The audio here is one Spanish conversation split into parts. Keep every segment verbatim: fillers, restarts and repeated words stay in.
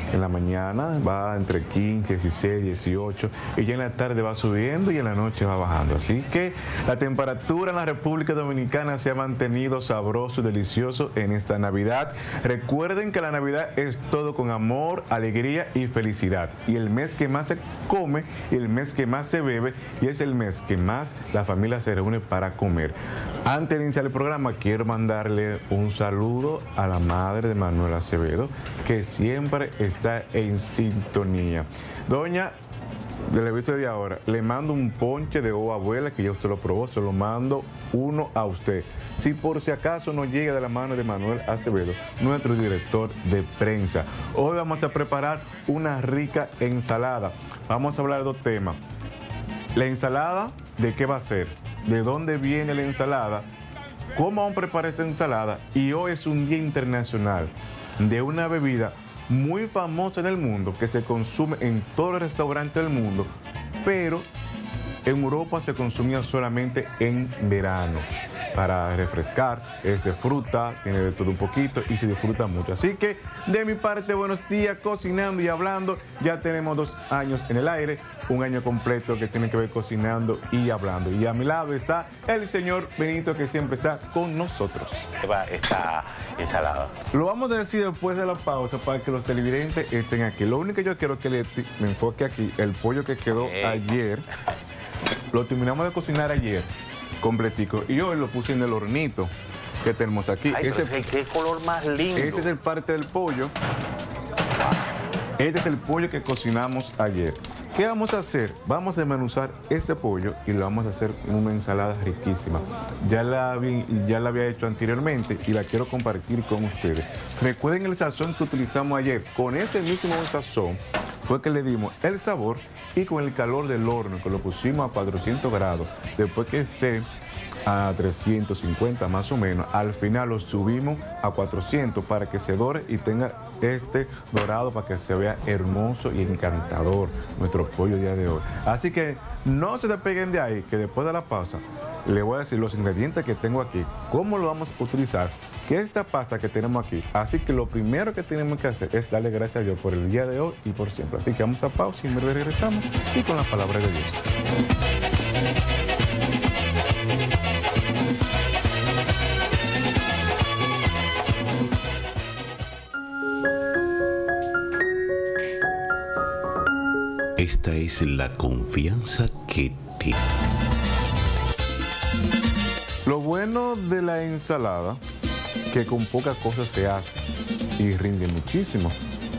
En la mañana va entre quince, dieciséis, dieciocho y ya en la tarde va subiendo y en la noche va bajando. Así que la temperatura en la República Dominicana se ha mantenido sabroso y delicioso en esta Navidad. Recuerden que la Navidad es todo con amor, alegría y felicidad. Y el mes que más se come y el mes que más se bebe y es el mes que más la familia se reúne para comer. Antes de iniciar el programa quiero mandarle un saludo a la madre de Manuel Acevedo, que siempre está en sintonía. Doña, del episodio de ahora, le mando un ponche de O Abuela, que ya usted lo probó, se lo mando uno a usted. Si por si acaso no llega de la mano de Manuel Acevedo, nuestro director de prensa. Hoy vamos a preparar una rica ensalada. Vamos a hablar de dos temas. La ensalada, ¿de qué va a ser? ¿De dónde viene la ensalada? ¿Cómo vamos a preparar esta ensalada? Y hoy es un día internacional de una bebida muy famosa en el mundo que se consume en todos los restaurantes del mundo, pero en Europa se consumía solamente en verano. Para refrescar, es de fruta, tiene de todo un poquito y se disfruta mucho. Así que de mi parte, buenos días, cocinando y hablando. Ya tenemos dos años en el aire, un año completo que tiene que ver cocinando y hablando. Y a mi lado está el señor Benito, que siempre está con nosotros. Va esta ensalada. Lo vamos a decir después de la pausa para que los televidentes estén aquí. Lo único que yo quiero que le, me enfoque aquí, el pollo que quedó okay. ayer, lo terminamos de cocinar ayer. Completico. Y hoy lo puse en el hornito que tenemos aquí. Ay, ese, qué, qué color más lindo. Este es el parte del pollo. Este es el pollo que cocinamos ayer. ¿Qué vamos a hacer? Vamos a desmenuzar este pollo y lo vamos a hacer en una ensalada riquísima. Ya la, vi, ya la había hecho anteriormente y la quiero compartir con ustedes. Recuerden el sazón que utilizamos ayer. Con ese mismo sazón fue que le dimos el sabor y con el calor del horno, que lo pusimos a cuatrocientos grados. Después que esté a trescientos cincuenta más o menos, al final lo subimos a cuatrocientos para que se dore y tenga este dorado para que se vea hermoso y encantador nuestro pollo día de hoy. Así que no se despeguen de ahí, que después de la pausa le voy a decir los ingredientes que tengo aquí, cómo lo vamos a utilizar, que es esta pasta que tenemos aquí. Así que lo primero que tenemos que hacer es darle gracias a Dios por el día de hoy y por siempre. Así que vamos a pausa y en breve regresamos y con la palabra de Dios. Esta es la confianza que tiene. Lo bueno de la ensalada, que con pocas cosas se hace y rinde muchísimo.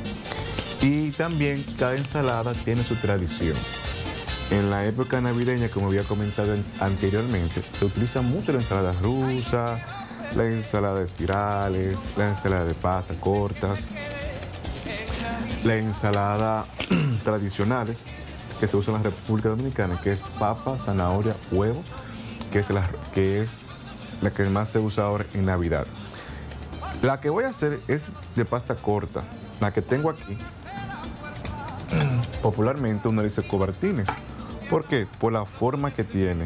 Y también cada ensalada tiene su tradición. En la época navideña, como había comentado anteriormente, se utiliza mucho la ensalada rusa, la ensalada de espirales, la ensalada de pasta cortas, la ensalada tradicionales que se usa en la República Dominicana, que es papa, zanahoria, huevo, que es la que, es la que más se usa ahora en Navidad. La que voy a hacer es de pasta corta. La que tengo aquí, popularmente uno dice cobertines. ¿Por qué? Por la forma que tiene.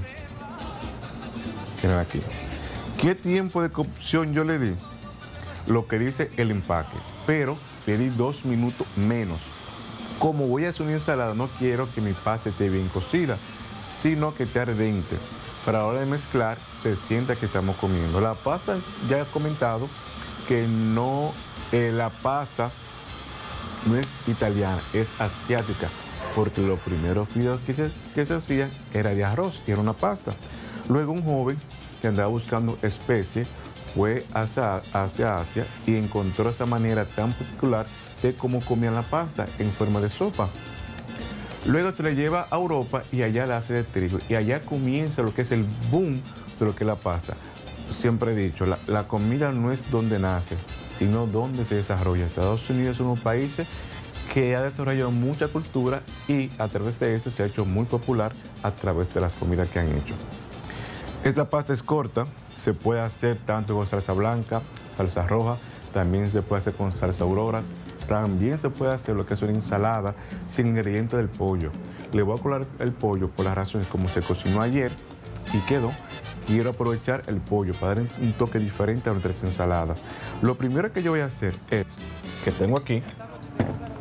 Miren aquí. ¿Qué tiempo de cocción yo le di? Lo que dice el empaque, pero pedí dos minutos menos. Como voy a hacer una ensalada, no quiero que mi pasta esté bien cocida, sino que esté ardente. Para la hora de mezclar, se sienta que estamos comiendo. La pasta, ya he comentado que no, eh, la pasta no es italiana, es asiática, porque los primeros fideos que se, que se hacían era de arroz y era una pasta. Luego un joven que andaba buscando especies fue hacia, hacia Asia y encontró esa manera tan particular de cómo comían la pasta en forma de sopa. Luego se le lleva a Europa y allá la hace de trigo. Y allá comienza lo que es el boom de lo que es la pasta. Siempre he dicho, la, la comida no es donde nace, sino donde se desarrolla. Estados Unidos es uno de los países que ha desarrollado mucha cultura y a través de eso se ha hecho muy popular a través de las comidas que han hecho. Esta pasta es corta, se puede hacer tanto con salsa blanca, salsa roja, también se puede hacer con salsa aurora. También se puede hacer lo que es una ensalada sin ingredientes del pollo. Le voy a colar el pollo por las razones como se cocinó ayer y quedó. Quiero aprovechar el pollo para dar un toque diferente a nuestras ensaladas. Lo primero que yo voy a hacer es que tengo aquí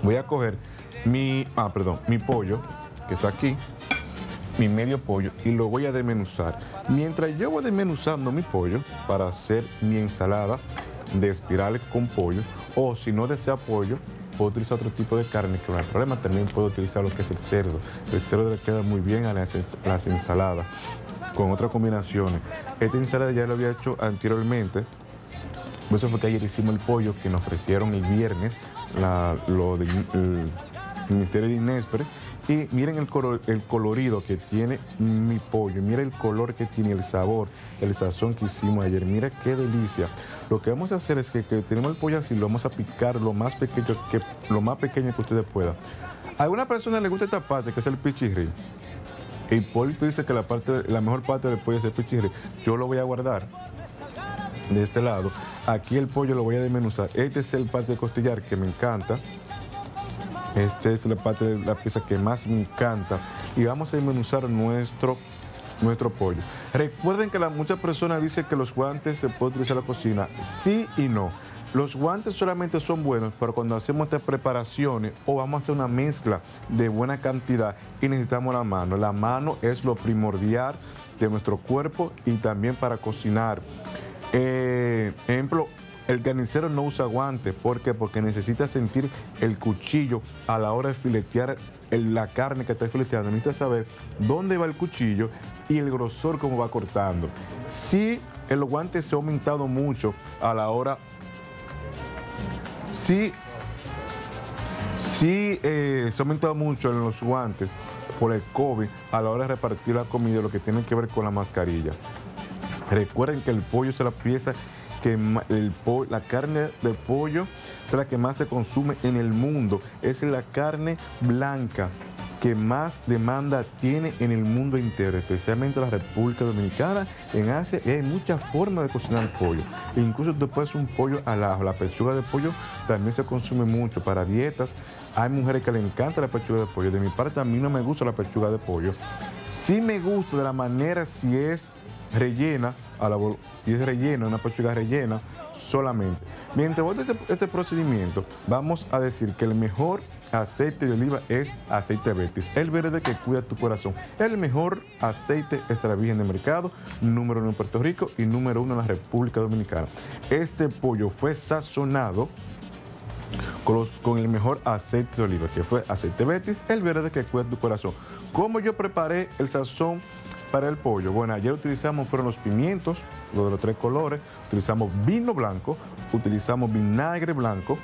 voy a coger mi, ah, perdón, mi pollo, que está aquí, mi medio pollo, y lo voy a desmenuzar. Mientras yo voy desmenuzando mi pollo para hacer mi ensalada de espirales con pollo, o si no desea pollo, puedo utilizar otro tipo de carne, que no hay problema. También puedo utilizar lo que es el cerdo. El cerdo le queda muy bien a las, las ensaladas, con otras combinaciones. Esta ensalada ya lo había hecho anteriormente. Por eso fue que ayer hicimos el pollo que nos ofrecieron el viernes, la, lo del Ministerio de Inespre. Y miren el, color, el colorido que tiene mi pollo, miren el color que tiene, el sabor, el sazón que hicimos ayer. Mira qué delicia. Lo que vamos a hacer es que, que tenemos el pollo así, lo vamos a picar lo más pequeño que, lo más pequeño que ustedes puedan. A alguna persona le gusta esta parte, que es el pichirri. Hipólito dice que la, parte, la mejor parte del pollo es el pichirri. Yo lo voy a guardar de este lado. Aquí el pollo lo voy a desmenuzar. Este es el parte de costillar que me encanta. Esta es la parte de la pieza que más me encanta. Y vamos a desmenuzar nuestro, nuestro pollo. Recuerden que la, muchas personas dicen que los guantes se pueden utilizar en la cocina. Sí y no. Los guantes solamente son buenos, pero cuando hacemos estas preparaciones o vamos a hacer una mezcla de buena cantidad y necesitamos la mano. La mano es lo primordial de nuestro cuerpo y también para cocinar. Eh, ejemplo, el carnicero no usa guantes. ¿Por qué? Porque necesita sentir el cuchillo a la hora de filetear el, la carne que está fileteando. Necesita saber dónde va el cuchillo y el grosor cómo va cortando. Si el guante se ha aumentado mucho a la hora, si, si eh, se ha aumentado mucho en los guantes por el COVID a la hora de repartir la comida, lo que tiene que ver con la mascarilla. Recuerden que el pollo es la pieza que el pollo, la carne de pollo es la que más se consume en el mundo. Es la carne blanca que más demanda tiene en el mundo entero, especialmente en la República Dominicana, en Asia, y hay muchas formas de cocinar el pollo. E incluso después un pollo al ajo, la pechuga de pollo también se consume mucho para dietas. Hay mujeres que le encanta la pechuga de pollo. De mi parte, a mí no me gusta la pechuga de pollo. Sí me gusta de la manera si es rellena, a la, si es rellena, una pechuga rellena solamente. Mientras voy a este, este procedimiento, vamos a decir que el mejor aceite de oliva es aceite Betis, el verde que cuida tu corazón. El mejor aceite extra virgen de mercado, número uno en Puerto Rico y número uno en la República Dominicana. Este pollo fue sazonado con, los, con el mejor aceite de oliva, que fue aceite Betis, el verde que cuida tu corazón. ¿Cómo yo preparé el sazón para el pollo? Bueno, ayer utilizamos fueron los pimientos, los de los tres colores, utilizamos vino blanco, utilizamos vinagre blanco,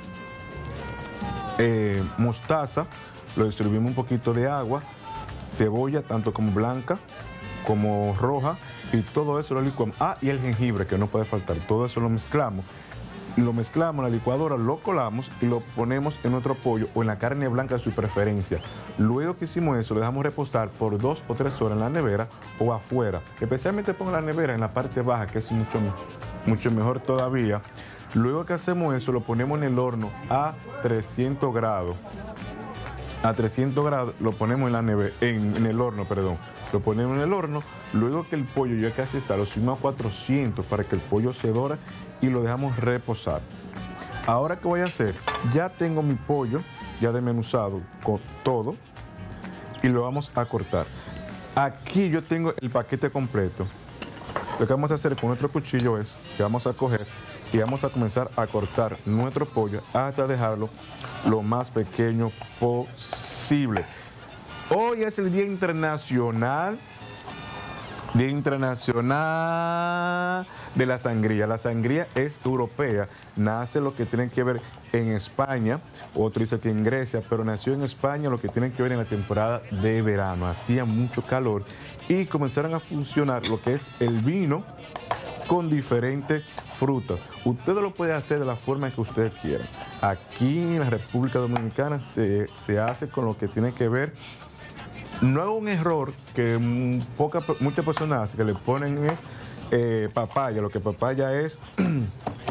eh, mostaza, lo distribuimos un poquito de agua, cebolla, tanto como blanca como roja, y todo eso lo licuamos. Ah, y el jengibre, que no puede faltar, todo eso lo mezclamos. Lo mezclamos en la licuadora, lo colamos y lo ponemos en nuestro pollo o en la carne blanca de su preferencia. Luego que hicimos eso, lo dejamos reposar por dos o tres horas en la nevera o afuera. Especialmente pongo la nevera en la parte baja, que es mucho, mucho mejor todavía. Luego que hacemos eso, lo ponemos en el horno a trescientos grados. A trescientos grados lo ponemos en, la nevera, en, en el horno, perdón. Lo ponemos en el horno. Luego que el pollo ya casi está, lo subimos a cuatrocientos para que el pollo se dore y lo dejamos reposar. Ahora, ¿qué voy a hacer? Ya tengo mi pollo ya desmenuzado con todo y lo vamos a cortar. Aquí yo tengo el paquete completo. Lo que vamos a hacer con nuestro cuchillo es que vamos a coger y vamos a comenzar a cortar nuestro pollo hasta dejarlo lo más pequeño posible. Hoy es el Día Internacional Día Internacional de la Sangría. La sangría es europea, nace lo que tiene que ver en España, otro dice que en Grecia, pero nació en España lo que tiene que ver en la temporada de verano. Hacía mucho calor y comenzaron a funcionar lo que es el vino con diferentes frutas. Ustedes lo pueden hacer de la forma que ustedes quieran. Aquí en la República Dominicana se, se hace con lo que tiene que ver. No es un error que poca, muchas personas hacen, que le ponen es eh, papaya. Lo que papaya es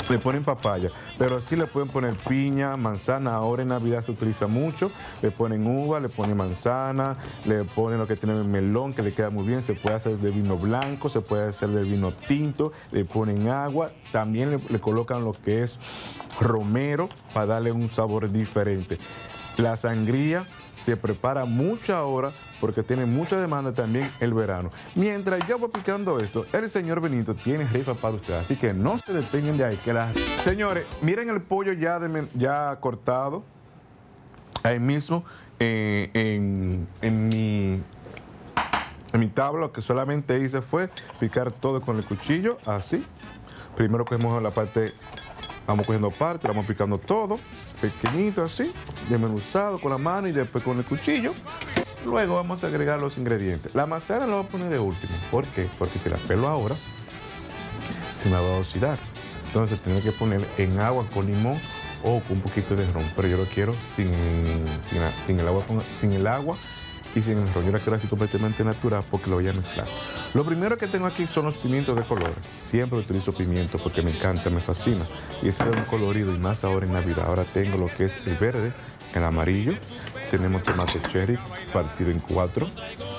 le ponen papaya, pero sí le pueden poner piña, manzana. Ahora en Navidad se utiliza mucho. Le ponen uva, le ponen manzana, le ponen lo que tiene melón, que le queda muy bien. Se puede hacer de vino blanco, se puede hacer de vino tinto, le ponen agua. También le, le colocan lo que es romero para darle un sabor diferente. La sangría se prepara mucho ahora porque tiene mucha demanda también el verano. Mientras yo voy picando esto, el señor Benito tiene rifa para ustedes, así que no se detengan de ahí. Que la... Señores, miren el pollo ya, de, ya cortado, ahí mismo eh, en, en, mi, en mi tabla. Lo que solamente hice fue picar todo con el cuchillo, así. Primero cogemos la parte... Vamos cogiendo parte, vamos picando todo, pequeñito así, desmenuzado con la mano y después con el cuchillo. Luego vamos a agregar los ingredientes. La manzana la voy a poner de último. ¿Por qué? Porque si la pelo ahora, se me va a oxidar. Entonces tengo que poner en agua con limón o con un poquito de ron. Pero yo lo quiero sin, sin, sin, el, agua, sin el agua y sin el ron. Yo la quiero así completamente natural porque lo voy a mezclar. Lo primero que tengo aquí son los pimientos de color. Siempre utilizo pimiento porque me encanta, me fascina. Y ese es un colorido y más ahora en Navidad. Ahora tengo lo que es el verde, el amarillo. Tenemos tomate cherry partido en cuatro.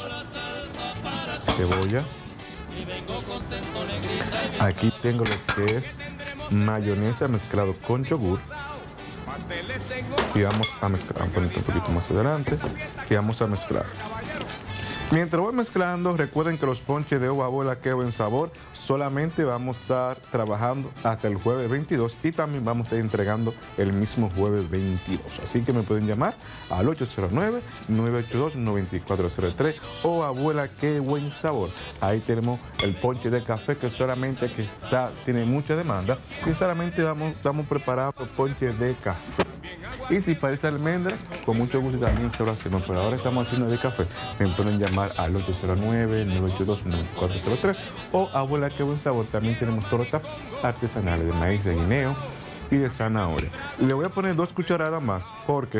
Cebolla. Aquí tengo lo que es mayonesa mezclado con yogur. Y vamos a mezclar, vamos a poner un poquito más adelante. Y vamos a mezclar. Mientras voy mezclando, recuerden que los ponches de uva abuela que buen sabor solamente vamos a estar trabajando hasta el jueves veintidós y también vamos a estar entregando el mismo jueves veintidós. Así que me pueden llamar al ocho cero nueve, nueve ocho dos, nueve cuatro cero tres o abuela que buen sabor. Ahí tenemos el ponche de café que solamente que está, tiene mucha demanda y solamente vamos, estamos preparando ponches de café. Y si parece almendra, con mucho gusto también se lo hacemos, pero ahora estamos haciendo de café. Me pueden llamar al ocho cero nueve, nueve ocho dos, nueve cuatro cero tres o abuela que buen sabor. También tenemos tortas artesanales de maíz, de guineo y de zanahoria. Le voy a poner dos cucharadas más porque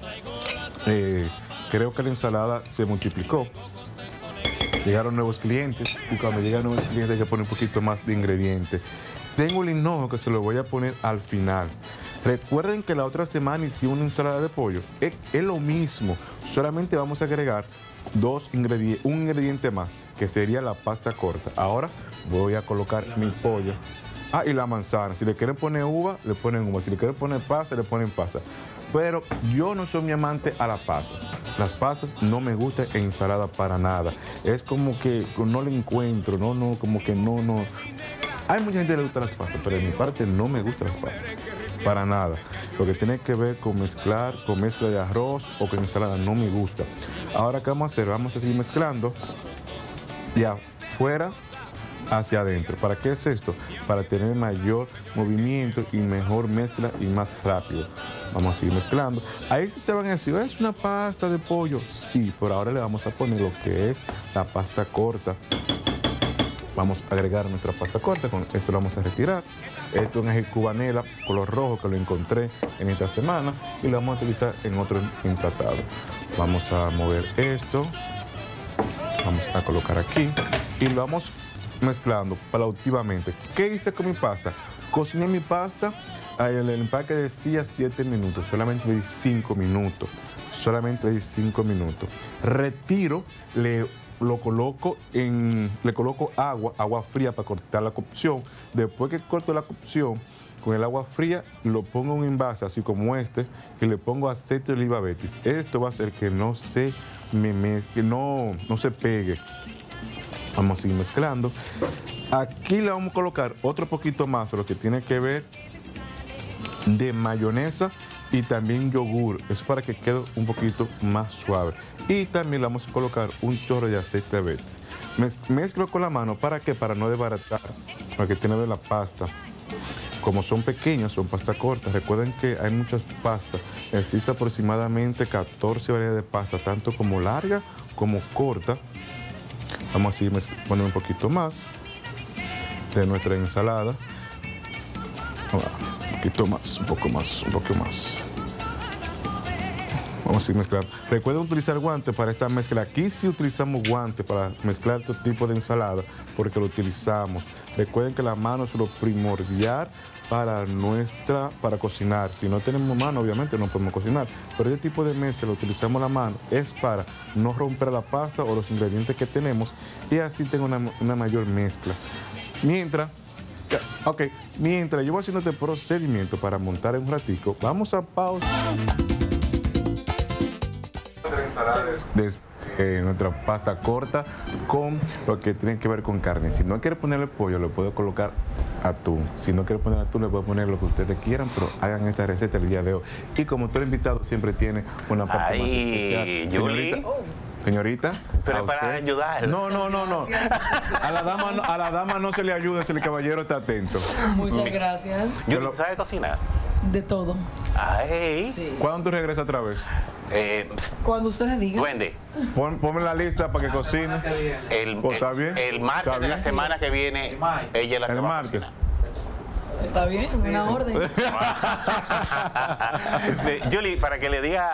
eh, creo que la ensalada se multiplicó. Llegaron nuevos clientes y cuando llegan nuevos clientes hay que poner un poquito más de ingredientes. Tengo el hinojo que se lo voy a poner al final. Recuerden que la otra semana hice una ensalada de pollo. Es, es lo mismo, solamente vamos a agregar dos ingredientes, un ingrediente más, que sería la pasta corta. Ahora voy a colocar mi pollo. Ah, y la manzana. Si le quieren poner uva, le ponen uva. Si le quieren poner pasa, le ponen pasa. Pero yo no soy mi amante a las pasas. Las pasas no me gustan en ensalada para nada. Es como que no le encuentro, no, no, como que no, no. Hay mucha gente que le gusta las pasas, pero de mi parte no me gustan las pasas. Para nada. Lo que tiene que ver con mezclar, con mezcla de arroz o con ensalada, no me gusta. Ahora, ¿qué vamos a hacer? Vamos a seguir mezclando de afuera hacia adentro. ¿Para qué es esto? Para tener mayor movimiento y mejor mezcla y más rápido. Vamos a seguir mezclando. Ahí te van a decir, ¿es una pasta de pollo? Sí, por ahora le vamos a poner lo que es la pasta corta. Vamos a agregar nuestra pasta corta, con esto lo vamos a retirar. Esto es el cubanela color rojo que lo encontré en esta semana y lo vamos a utilizar en otro emplatado. Vamos a mover esto, vamos a colocar aquí y lo vamos mezclando paulatinamente. ¿Qué hice con mi pasta? Cociné mi pasta, el empaque decía siete minutos, solamente di cinco minutos, solamente di cinco minutos. Retiro, le lo coloco en, le coloco agua, agua fría para cortar la cocción. Después que corto la cocción, con el agua fría, lo pongo en un envase así como este y le pongo aceite de oliva betis. Esto va a hacer que no se me, me que no, no se pegue. Vamos a seguir mezclando. Aquí le vamos a colocar otro poquito más, lo que tiene que ver de mayonesa y también yogur. Es para que quede un poquito más suave. Y también le vamos a colocar un chorro de aceite verde. Mezclo con la mano, ¿para qué? Para no desbaratar lo que tiene de la pasta. Como son pequeñas, son pasta cortas. Recuerden que hay muchas pastas. Existe aproximadamente catorce variedades de pasta, tanto como larga como corta. Vamos a seguir poniendo un poquito más de nuestra ensalada. Un poquito más, un poco más, un poco más. Vamos a mezclar. Recuerden utilizar guantes para esta mezcla. Aquí sí utilizamos guantes para mezclar este tipo de ensalada porque lo utilizamos. Recuerden que la mano es lo primordial para nuestra, para cocinar. Si no tenemos mano, obviamente no podemos cocinar. Pero este tipo de mezcla lo utilizamos la mano es para no romper la pasta o los ingredientes que tenemos y así tengo una, una mayor mezcla. Mientras, ok, mientras yo voy haciendo este procedimiento para montar en un ratico, vamos a pausa. De eh, nuestra pasta corta con lo que tiene que ver con carne. Si no quiere ponerle pollo, le puedo colocar atún. Si no quiere poner atún, le puedo poner lo que ustedes quieran, pero hagan esta receta el día de hoy. Y como todo invitado siempre tiene una parte Ay, más especial. Julie. Señorita, señorita, Pero ¿a para usted? ayudar. No, no, no, no. A la dama, no- a la dama no se le ayuda si el caballero está atento. Muchas gracias. Julie, ¿sabes cocinar? De todo. Ay. Sí. ¿Cuándo tú regresas otra vez? Eh, pst, Cuando ustedes digan. Duende. Pon, ponme la lista para que cocine. El, Oh, ¿está el- bien? el martes ¿Está de la bien? semana que viene, ella es la que El va a martes. cocinar. Está bien, una orden. Julie, para que le diga